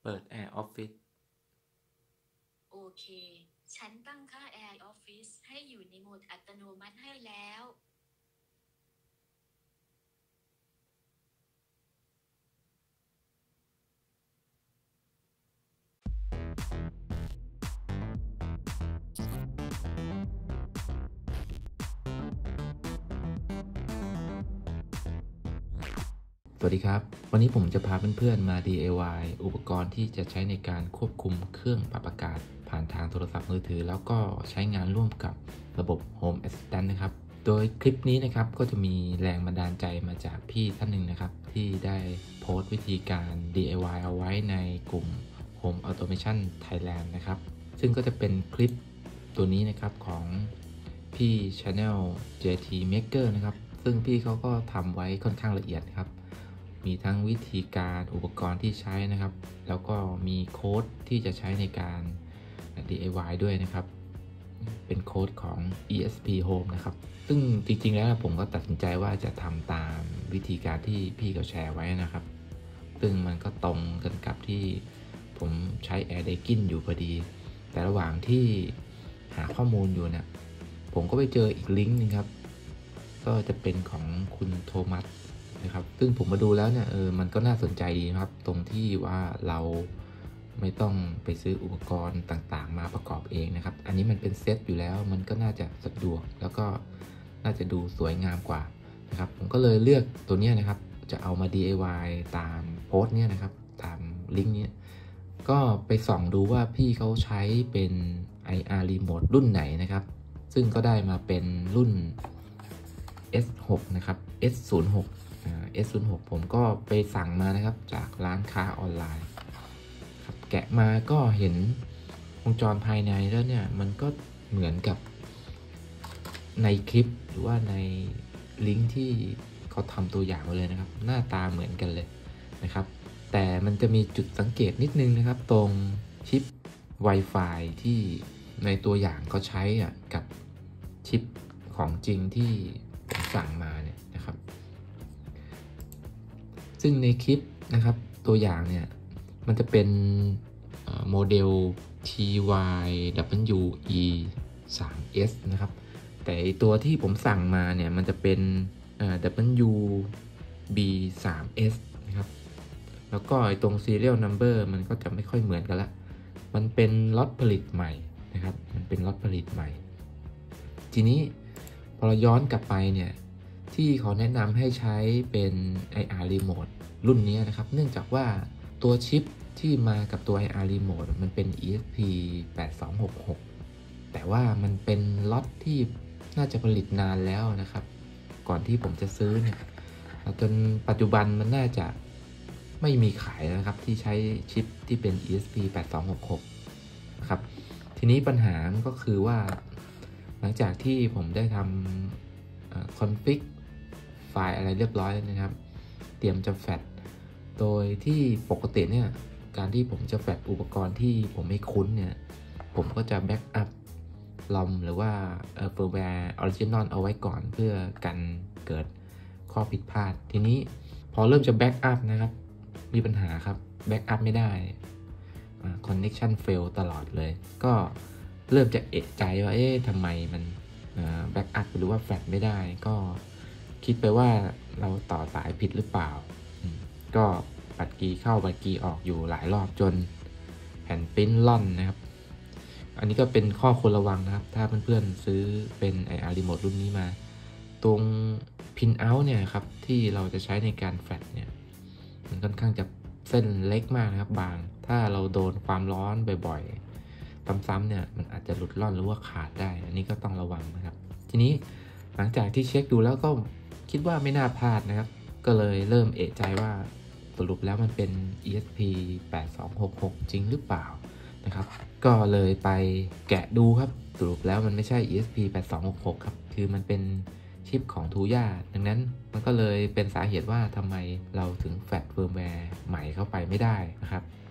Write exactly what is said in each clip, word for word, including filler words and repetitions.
ปิด Air Office โอเค ฉันตั้งค่า Air Office ให้อยู่ในโหมดอัตโนมัติให้แล้วสวัสดีครับ วันนี้ผมจะพาเพื่อนๆมา ดี ไอ วาย อุปกรณ์ที่จะใช้ในการควบคุมเครื่องปรับอากาศผ่านทางโทรศัพท์มือถือแล้วก็ใช้งานร่วมกับระบบ Home Assistant นะครับ โดยคลิปนี้นะครับก็จะมีแรงบันดาลใจมาจากพี่ท่านหนึ่งนะครับที่ได้โพสต์วิธีการ ดี ไอ วาย เอาไว้ในกลุ่ม Home Automation Thailand นะครับซึ่งก็จะเป็นคลิปตัวนี้นะครับของพี่ Channel เจ ที Maker นะครับซึ่งพี่เขาก็ทำไว้ค่อนข้างละเอียดครับมีทั้งวิธีการอุปกรณ์ที่ใช้นะครับแล้วก็มีโค้ดที่จะใช้ในการ ดี ไอ วาย ด้วยนะครับเป็นโค้ดของ อี เอส พี Home นะครับซึ่งจริงๆแล้วผมก็ตัดสินใจว่าจะทำตามวิธีการที่พี่เขาแชร์ไว้นะครับซึ่งมันก็ตรงกันกับที่ผมใช้ Air Daikin อยู่พอดีแต่ระหว่างที่หาข้อมูลอยู่เนะี่ยผมก็ไปเจออีกลิงก์นึงครับก็จะเป็นของคุณโทมัสนะครับซึ่งผมมาดูแล้วเนี่ยเออมันก็น่าสนใจดีนะครับตรงที่ว่าเราไม่ต้องไปซื้ออุปกรณ์ต่างๆมาประกอบเองนะครับอันนี้มันเป็นเซตอยู่แล้วมันก็น่าจะสะดวกแล้วก็น่าจะดูสวยงามกว่านะครับผมก็เลยเลือกตัวนี้นะครับจะเอามา ดี ไอ วาย ตามโพสต์เนี่ยนะครับตามลิงก์นี้ก็ไปส่องดูว่าพี่เขาใช้เป็น ไอ อาร์ Remote รุ่นไหนนะครับซึ่งก็ได้มาเป็นรุ่น เอส หก นะครับ เอส ศูนย์ หก อ่า เอส ศูนย์ หก ผมก็ไปสั่งมานะครับจากร้านค้าออนไลน์ครับแกะมาก็เห็นวงจรภายในแล้วเนี่ยมันก็เหมือนกับในคลิปหรือว่าในลิงก์ที่เขาทำตัวอย่างไว้เลยนะครับหน้าตาเหมือนกันเลยนะครับแต่มันจะมีจุดสังเกตนิดนึงนะครับตรงชิป Wi-Fi ที่ในตัวอย่างเขาใช้อ่ะกับชิปของจริงที่ผมสั่งมาเนี่ยนะครับซึ่งในคลิปนะครับตัวอย่างเนี่ยมันจะเป็นโมเดล ที วาย ดับเบิลยู อี ทรี เอส นะครับแต่ตัวที่ผมสั่งมาเนี่ยมันจะเป็น ดับเบิลยู บี ทรี เอส นะครับแล้วก็ตรง serial number มันก็จะไม่ค่อยเหมือนกันละมันเป็นล็อตผลิตใหม่นะครับมันเป็นล็อตผลิตใหม่ทีนี้พอเราย้อนกลับไปเนี่ยที่เขาแนะนำให้ใช้เป็น ไอ อาร์ Remote รุ่นนี้นะครับเนื่องจากว่าตัวชิปที่มากับตัว ไอ อาร์ Remote มันเป็น อี เอส พี แปดสองหกหก แต่ว่ามันเป็นล็อตที่น่าจะผลิตนานแล้วนะครับก่อนที่ผมจะซื้อเนี่ยจนปัจจุบันมันน่าจะไม่มีขายนะครับที่ใช้ชิปที่เป็น อี เอส พี แปดสองหกหก นะครับทีนี้ปัญหาก็คือว่าหลังจากที่ผมได้ทำคอนฟิกไฟล์อะไรเรียบร้อยแล้วนะครับเตรียมจะแฟลชโดยที่ปกติเนี่ยการที่ผมจะแฟลชอุปกรณ์ที่ผมไม่คุ้นเนี่ยผมก็จะแบ็กอัพลอมหรือว่าเฟิร์มแวร์ออริจินอลเอาไว้ก่อนเพื่อกันเกิดข้อผิดพลาดทีนี้พอเริ่มจะแบ็กอัพนะครับมีปัญหาครับแบ็กอัพไม่ได้connection fail ตลอดเลยก็เริ่มจะเอะใจว่าเอ๊ะทำไมมันแบ็กอัพหรือว่าแฟลชไม่ได้ก็คิดไปว่าเราต่อสายผิดหรือเปล่าก็บัตรกีเข้าบัตรกีออกอยู่หลายรอบจนแผ่นปริ้นล่อนนะครับอันนี้ก็เป็นข้อควรระวังนะครับถ้าเพื่อนๆซื้อเป็น ไอ อาร์ Remote รุ่นนี้มาตรง pin out เนี่ยครับที่เราจะใช้ในการแฟลชเนี่ยมันค่อนข้างจะเส้นเล็กมากนะครับบางถ้าเราโดนความร้อนบ่อยๆซ้ำๆเนี่ยมันอาจจะหลุดร่อนหรือว่าขาดได้อันนี้ก็ต้องระวังนะครับทีนี้หลังจากที่เช็คดูแล้วก็คิดว่าไม่น่าพลาดนะครับก็เลยเริ่มเอะใจว่าสรุปแล้วมันเป็น อี เอส พี แปดสองหกหก จริงหรือเปล่านะครับก็เลยไปแกะดูครับสรุปแล้วมันไม่ใช่ อี เอส พี แปดสองหกหก ครับคือมันเป็นชิปของทูย่าดังนั้นมันก็เลยเป็นสาเหตุว่าทำไมเราถึงแฟลชเฟิร์มแวร์ใหม่เข้าไปไม่ได้นะครับอ่า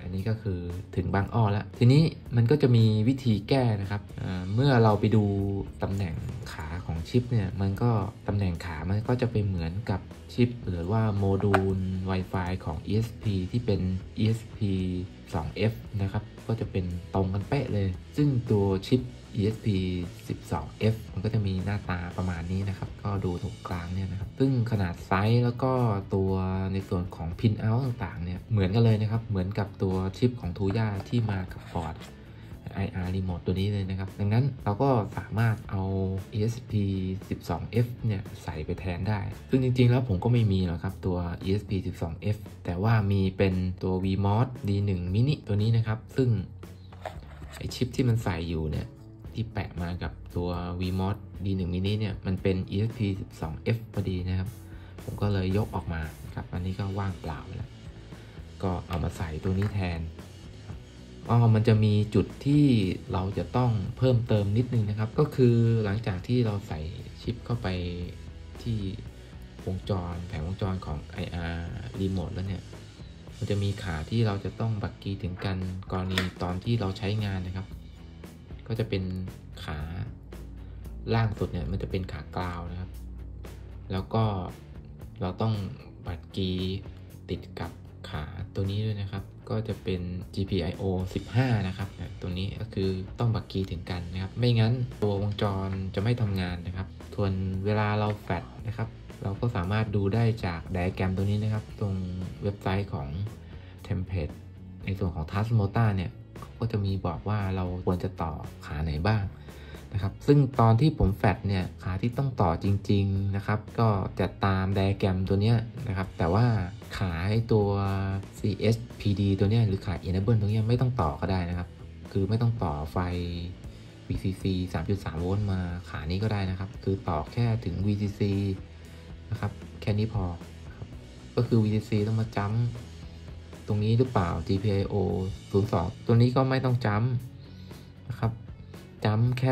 อันนี้ก็คือถึงบางอ้อแล้วทีนี้มันก็จะมีวิธีแก้นะครับเมื่อเราไปดูตำแหน่งขาของชิปเนี่ยมันก็ตำแหน่งขามันก็จะไปเหมือนกับชิปหรือว่าโมดูล Wi-Fi ของ อี เอส พี ที่เป็น อี เอส พี ทู เอฟ นะครับก็จะเป็นตรงกันเป๊ะเลยซึ่งตัวชิป อี เอส พี สิบสอง เอฟ มันก็จะมีหน้าตาประมาณนี้นะครับก็ดูตรงกลางเนี่ยนะครับซึ่งขนาดไซส์แล้วก็ตัวในส่วนของ pin out ต่างๆเนี่ยเหมือนกันเลยนะครับเหมือนกับตัวชิปของ Tuya ที่มากับบอร์ด ไอ อาร์ Remote ตัวนี้เลยนะครับดังนั้นเราก็สามารถเอา อี เอส พี สิบสอง เอฟ เนี่ยใส่ไปแทนได้ซึ่งจริงๆแล้วผมก็ไม่มีหรอกครับตัว อี เอส พี สิบสอง เอฟ แต่ว่ามีเป็นตัว วี มอส ดี หนึ่ง Mini ตัวนี้นะครับซึ่งไอชิปที่มันใส่อยู่เนี่ยที่แปะมากับตัว วี มอส ดี หนึ่ง Mini เนี่ยมันเป็น อี เอส พี สิบสอง เอฟ พอดีนะครับผมก็เลยยกออกมาครับอันนี้ก็ว่างเปล่าแล้วก็เอามาใส่ตัวนี้แทนอ๋อมันจะมีจุดที่เราจะต้องเพิ่มเติมนิดนึงนะครับก็คือหลังจากที่เราใส่ชิปเข้าไปที่วงจรแผงวงจรของ ไอ อาร์ Remote แล้วเนี่ยมันจะมีขาที่เราจะต้องบักกี้ถึงกันกรณีตอนที่เราใช้งานนะครับก็จะเป็นขาล่างสุดเนี่ยมันจะเป็นขากราวนะครับแล้วก็เราต้องบักกี้ติดกับขาตัวนี้ด้วยนะครับก็จะเป็น จี พี ไอ โอ สิบห้า นะครับตัวนี้ก็คือต้องบักกี้ถึงกันนะครับไม่งั้นตัววงจรจะไม่ทำงานนะครับส่วนเวลาเราแฟลชนะครับเราก็สามารถดูได้จากไดอะแกรมตัวนี้นะครับตรงเว็บไซต์ของ Template ในส่วนของ Tasmota เนี่ยก็จะมีบอกว่าเราควรจะต่อขาไหนบ้างนะครับซึ่งตอนที่ผมแฟลชเนี่ยขาที่ต้องต่อจริงๆนะครับก็จะตามไดอะแกรมตัวนี้นะครับแต่ว่าขาไอตัว ซี เอส พี ดี ตัวนี้หรือขา Enable ตัวนี้ไม่ต้องต่อก็ได้นะครับคือไม่ต้องต่อไฟ วี ซี ซี สามจุดสาม โวลต์มาขานี้ก็ได้นะครับคือต่อแค่ถึง วี ซี ซี นะครับแค่นี้พอครับก็คือ วี ซี ซี ต้องมาจัมป์ตรงนี้หรือเปล่า จี พี ไอ โอ ศูนย์สอง ตัวนี้ก็ไม่ต้องจัมป์นะครับจัมป์แค่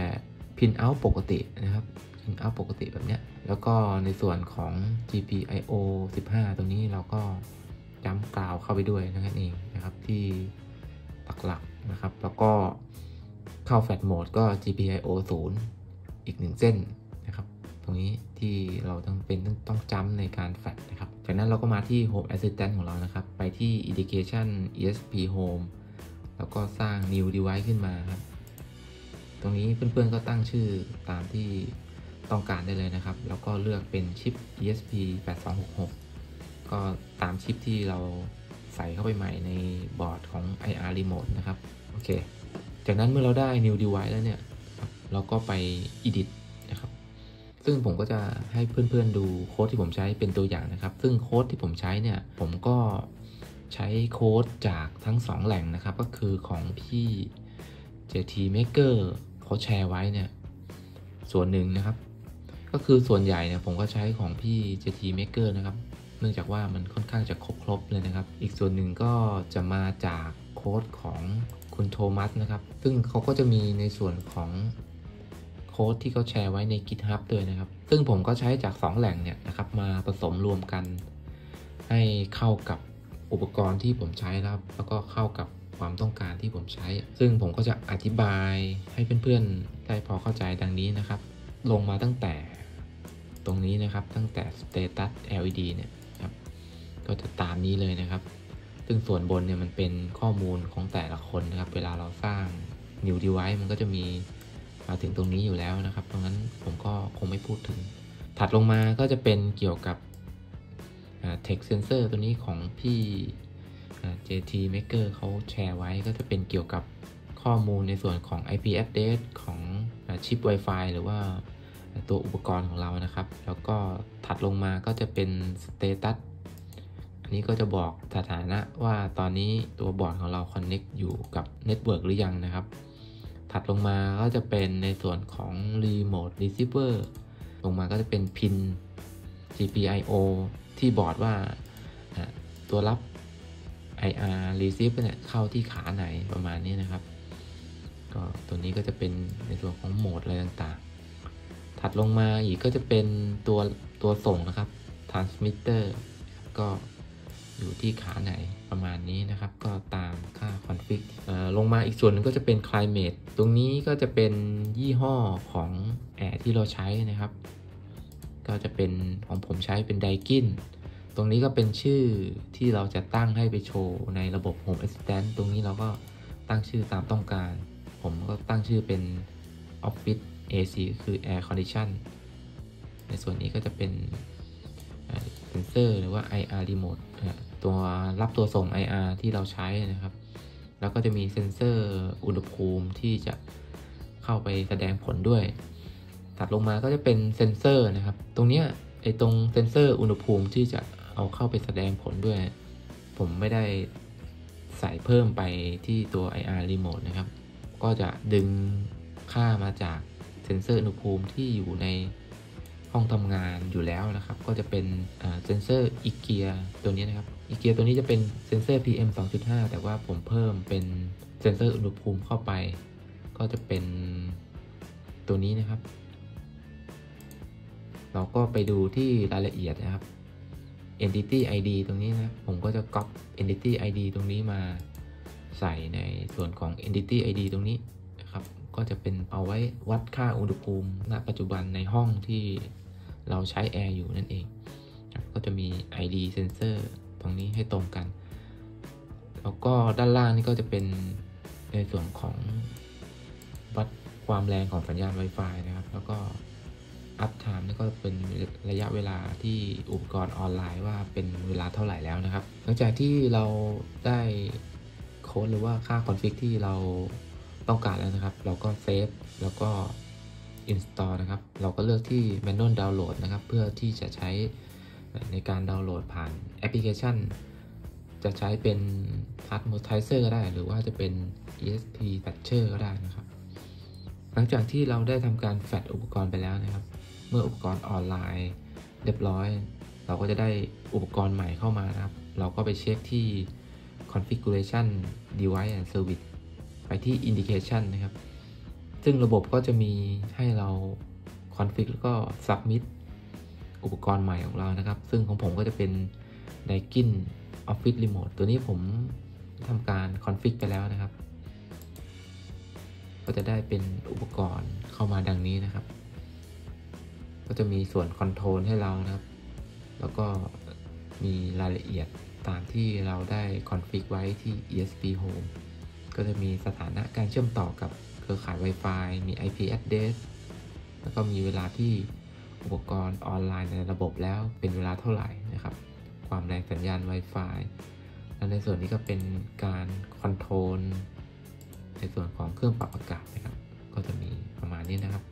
pin out ปกตินะครับ pin out ปกติแบบเนี้ยแล้วก็ในส่วนของ จี พี ไอ โอ สิบห้า ตรงนี้เราก็จัมป์กราวเข้าไปด้วยนั่นเองนะครับที่หลักๆนะครับแล้วก็เข้าแฟลชโหมดก็ จี พี ไอ โอ ศูนย์ อีกหนึ่งเส้นนะครับตรงนี้ที่เราต้องเป็นต้องต้องจัมป์ในการแฟลชนะครับจากนั้นเราก็มาที่ Home Assistant ของเรานะครับไปที่ Indication อี เอส พี Home แล้วก็สร้าง New Device ขึ้นมาครับตรงนี้เพื่อนๆก็ตั้งชื่อตามที่ต้องการได้เลยนะครับแล้วก็เลือกเป็นชิป อี เอส พี แปดสองหกหก ก็ตามชิปที่เราใส่เข้าไปใหม่ในบอร์ดของ ไอ อาร์ Remote นะครับโอเคจากนั้นเมื่อเราได้ New Device แล้วเนี่ยเราก็ไป Edit นะครับซึ่งผมก็จะให้เพื่อนๆดูโค้ดที่ผมใช้เป็นตัวอย่างนะครับซึ่งโค้ดที่ผมใช้เนี่ยผมก็ใช้โค้ดจากทั้งสองแหล่งนะครับก็คือของพี่ เจ ที Maker เขาแชร์ไว้เนี่ยส่วนหนึ่งนะครับก็คือส่วนใหญ่เนี่ยผมก็ใช้ของพี่ เจ ที Maker นะครับเนื่องจากว่ามันค่อนข้างจะครบครบเลยนะครับอีกส่วนหนึ่งก็จะมาจากโค้ดของคุณโทมัสนะครับซึ่งเขาก็จะมีในส่วนของโค้ดที่เขาแชร์ไว้ใน GitHub ด้วยนะครับซึ่งผมก็ใช้จากสองแหล่งเนี่ยนะครับมาผสมรวมกันให้เข้ากับอุปกรณ์ที่ผมใช้แล้วแล้วก็เข้ากับความต้องการที่ผมใช้ซึ่งผมก็จะอธิบายให้เพื่อนๆได้พอเข้าใจดังนี้นะครับลงมาตั้งแต่ตรงนี้นะครับตั้งแต่ Status แอล อี ดี เนี่ยครับก็จะตามนี้เลยนะครับซึ่งส่วนบนเนี่ยมันเป็นข้อมูลของแต่ละคนนะครับเวลาเราสร้าง New Device มันก็จะมีมาถึงตรงนี้อยู่แล้วนะครับตรงนั้นผมก็คงไม่พูดถึงถัดลงมาก็จะเป็นเกี่ยวกับ Text Sensor ตัวนี้ของพี่ เจ ที Maker เขาแชร์ไว้ก็จะเป็นเกี่ยวกับข้อมูลในส่วนของ ไอ พี Address ของชิป Wi-Fi หรือว่าตัวอุปกรณ์ของเรานะครับแล้วก็ถัดลงมาก็จะเป็น Status อันนี้ก็จะบอกสถานะว่าตอนนี้ตัวบอร์ดของเรา Connect อยู่กับ Network หรือยังนะครับถัดลงมาก็จะเป็นในส่วนของ Remote Receiver ลงมาก็จะเป็น Pin จี พี ไอ โอ ที่บอร์ดว่าตัวรับ ไอ อาร์ Receive เนี่ยเข้าที่ขาไหนประมาณนี้นะครับก็ตัวนี้ก็จะเป็นในส่วนของโหมดอะไรต่างๆถัดลงมาอีกก็จะเป็นตัวตัวส่งนะครับ Transmitter ก็อยู่ที่ขาไหนประมาณนี้นะครับก็ตามค่าคอนฟิกลงมาอีกส่วนนึงก็จะเป็น climate ตรงนี้ก็จะเป็นยี่ห้อของแอร์ที่เราใช้นะครับก็จะเป็นของผมใช้เป็น Daikin ตรงนี้ก็เป็นชื่อที่เราจะตั้งให้ไปโชว์ในระบบ Home Assistant ตรงนี้เราก็ตั้งชื่อตามต้องการผมก็ตั้งชื่อเป็น Office เอ ซี คือ Air Condition ในส่วนนี้ก็จะเป็นเซนเซอร์หรือว่า ไอ อาร์ Remote ตัวรับตัวส่ง ไอ อาร์ ที่เราใช้นะครับแล้วก็จะมีเซนเซอร์อุณหภูมิที่จะเข้าไปแสดงผลด้วยถัดลงมาก็จะเป็นเซนเซอร์นะครับตรงเนี้ยไอตรงเซนเซอร์อุณหภูมิที่จะเอาเข้าไปแสดงผลด้วยผมไม่ได้ใส่เพิ่มไปที่ตัว ไอ อาร์ Remote นะครับก็จะดึงค่ามาจากเซนเซอร์อุณหภูมิที่อยู่ในห้องทำงานอยู่แล้วนะครับก็จะเป็นเซนเซอร์อีเกียตัวนี้นะครับอีเกียตัวนี้จะเป็นเซนเซอร์ พี เอ็ม สองจุดห้า แต่ว่าผมเพิ่มเป็นเซนเซอร์อุณหภูมิเข้าไปก็จะเป็นตัวนี้นะครับเราก็ไปดูที่รายละเอียดนะครับ Entity ไอ ดี ตรงนี้นะผมก็จะ copy Entity ไอ ดี ตรงนี้มาใส่ในส่วนของ Entity ไอ ดี ตรงนี้นะครับก็จะเป็นเอาไว้วัดค่าอุณหภูมิณปัจจุบันในห้องที่เราใช้แอร์อยู่นั่นเองก็จะมี ไอ ดี Sensor ตรงนี้ให้ตรงกันแล้วก็ด้านล่างนี่ก็จะเป็นในส่วนของวัดความแรงของสัญญาณ Wi-Fi นะครับแล้วก็อัพไทม์นี่ก็เป็นระยะเวลาที่อุปกรณ์ออนไลน์ว่าเป็นเวลาเท่าไหร่แล้วนะครับหลังจากที่เราได้โค้ดหรือว่าค่าคอนฟิกที่เราต้องการแล้วนะครับเราก็เซฟแล้วก็ install นะครับเราก็เลือกที่ manual download นะครับเพื่อที่จะใช้ในการดาวน์โหลดผ่านแอปพลิเคชันจะใช้เป็น Pathmatizer ก็ได้หรือว่าจะเป็น อี เอส พี Patcher ก็ได้นะครับหลังจากที่เราได้ทำการแฟลชอุปกรณ์ไปแล้วนะครับเมื่ออุปกรณ์ออนไลน์เรียบร้อยเราก็จะได้อุปกรณ์ใหม่เข้ามานะครับเราก็ไปเช็คที่ configuration device and service ไปที่ indication นะครับซึ่งระบบก็จะมีให้เรา config แล้วก็ submit อุปกรณ์ใหม่ของเรานะครับซึ่งของผมก็จะเป็น Daikin Office Remote ตัวนี้ผมทำการ config ไปแล้วนะครับก็จะได้เป็นอุปกรณ์เข้ามาดังนี้นะครับก็จะมีส่วนคอนโทรลให้เรานะครับแล้วก็มีรายละเอียดตามที่เราได้คอนฟิกไว้ที่ อี เอส พี Home ก็จะมีสถานะการเชื่อมต่อกับเครือข่าย Wi-Fi มี ไอ พี address แล้วก็มีเวลาที่อุปกรณ์ออนไลน์ในระบบแล้วเป็นเวลาเท่าไหร่นะครับความแรงสัญญาณ Wi-Fi และในส่วนนี้ก็เป็นการคอนโทรลในส่วนของเครื่องปรับอากาศนะครับก็จะมีประมาณนี้นะครับ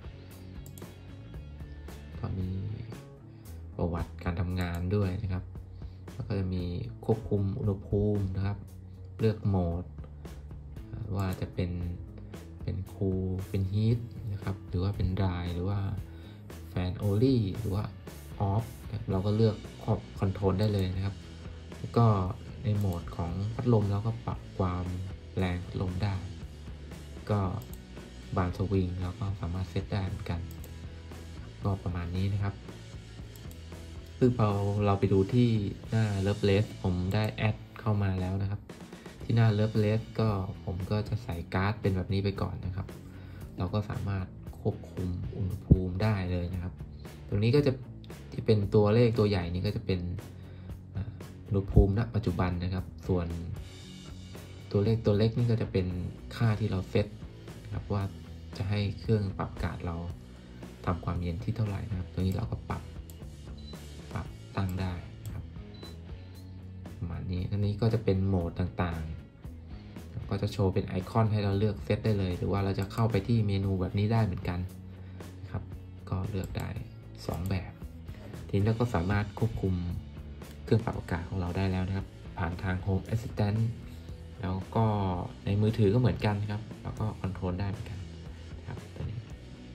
ก็มีประวัติการทำงานด้วยนะครับแล้วก็จะมีควบคุมอุณหภูมินะครับเลือกโหมดว่าจะเป็นเป็นคูลเป็นฮีทนะครับหรือว่าเป็นดรายหรือว่าแฟนโอลี่หรือว่าออฟเราก็เลือกคอนโทรลได้เลยนะครับแล้วก็ในโหมดของพัดลมเราก็ปรับความแรงพัดลมได้ก็บานสวิงเราก็สามารถเซตได้เหมือนกันก็ประมาณนี้นะครับซึ่งพอเราไปดูที่หน้า Loveless ผมได้แอดเข้ามาแล้วนะครับที่หน้า Loveless ก็ผมก็จะใส่การ์ดเป็นแบบนี้ไปก่อนนะครับเราก็สามารถควบคุมอุณหภูมิได้เลยนะครับตรงนี้ก็จะที่เป็นตัวเลขตัวใหญ่นี้ก็จะเป็นอุณหภูมิณปัจจุบันนะครับส่วนตัวเลขตัวเล็กนี่ก็จะเป็นค่าที่เราเซตนะครับว่าจะให้เครื่องปรับอากาศเราทำความเย็นที่เท่าไหร่นะครับตรงนี้เราก็ปรับปรับตั้งได้นะครับประมาณนี้อันนี้ก็จะเป็นโหมดต่างๆก็จะโชว์เป็นไอคอนให้เราเลือกเซตได้เลยหรือว่าเราจะเข้าไปที่เมนูแบบนี้ได้เหมือนกันนะครับก็เลือกได้สองแบบทีนี้เราก็สามารถควบคุมเครื่องปรับอากาศของเราได้แล้วนะครับผ่านทาง Home Assistant แล้วก็ในมือถือก็เหมือนกันครับแล้วก็คอนโทรลได้เหมือนกันครับตัวนี้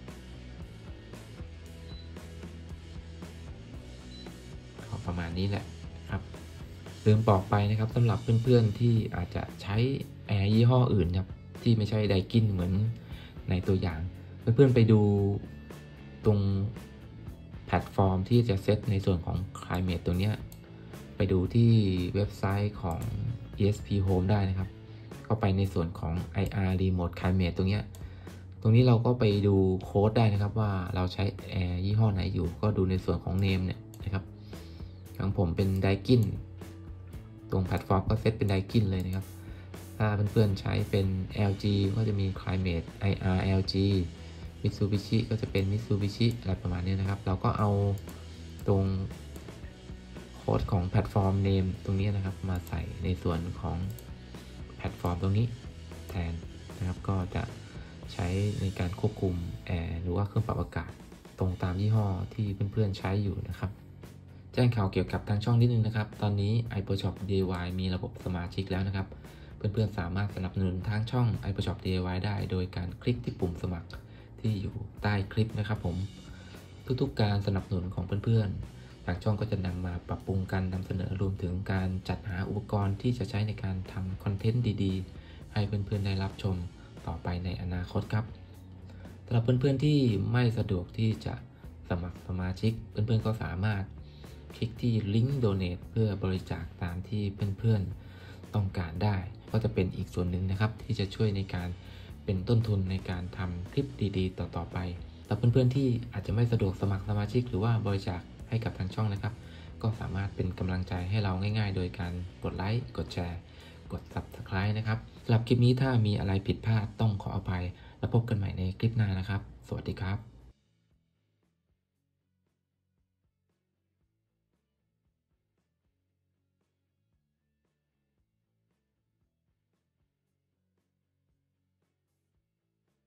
ประมาณนี้แหละครับลืมบอกไปนะครับสำหรับเพื่อนๆที่อาจจะใช้แอร์ยี่ห้ออื่นครับที่ไม่ใช่ Daikin เหมือนในตัวอย่างเพื่อนๆไปดูตรงแพลตฟอร์มที่จะเซตในส่วนของ Climate ตัวเนี้ยไปดูที่เว็บไซต์ของ อี เอส พี Home ได้นะครับก็ไปในส่วนของ ไอ อาร์ Remote Climate ตรงเนี้ยตรงนี้เราก็ไปดูโค้ดได้นะครับว่าเราใช้แอร์ยี่ห้อไหนอยู่ก็ดูในส่วนของ Name เนี่ยนะครับของผมเป็น Daikin ตรงแพลตฟอร์มก็เซตเป็น Daikin เลยนะครับถ้าเพื่อนๆใช้เป็น แอล จี ก็จะมี Climate ไอ อาร์ แอล จี Mitsubishi ก็จะเป็น Mitsubishi อะไรประมาณนี้นะครับเราก็เอาตรงโค้ดของแพลตฟอร์ม Name ตรงนี้นะครับมาใส่ในส่วนของแพลตฟอร์มตรงนี้แทนนะครับก็จะใช้ในการควบคุมแอร์หรือว่าเครื่องปรับอากาศตรงตามยี่ห้อที่เพื่อนๆใช้อยู่นะครับแจ้งข่าวเกี่ยวกับทางช่องนิดนึงนะครับตอนนี้ iProshop ดี ไอ วาย มีระบบสมาชิกแล้วนะครับเพื่อนๆสามารถสนับสนุนทางช่อง iProshop ดี ไอ วาย ได้โดยการคลิกที่ปุ่มสมัครที่อยู่ใต้คลิปนะครับผมทุกๆการสนับสนุนของเพื่อนๆทางช่องก็จะนำมาปรับปรุงการนำเสนอรวมถึงการจัดหาอุปกรณ์ที่จะใช้ในการทำคอนเทนต์ดีๆให้เพื่อนๆได้รับชมต่อไปในอนาคตครับสำหรับเพื่อนๆที่ไม่สะดวกที่จะสมัครสมาชิกเพื่อนๆก็สามารถคลิกที่ลิงก์ Donate เพื่อบริจาคตามที่เพื่อนๆต้องการได้ก็จะเป็นอีกส่วนหนึ่งนะครับที่จะช่วยในการเป็นต้นทุนในการทำคลิปดีๆต่อๆไปแต่เพื่อนๆที่อาจจะไม่สะดวกสมัครสมาชิกหรือว่าบริจาคให้กับทางช่องนะครับก็สามารถเป็นกำลังใจให้เราง่ายๆโดยการกดไลค์กดแชร์กด ซับสไครบ์ นะครับสำหรับคลิปนี้ถ้ามีอะไรผิดพลาดต้องขออภัยแล้วพบกันใหม่ในคลิปหน้านะครับสวัสดีครับ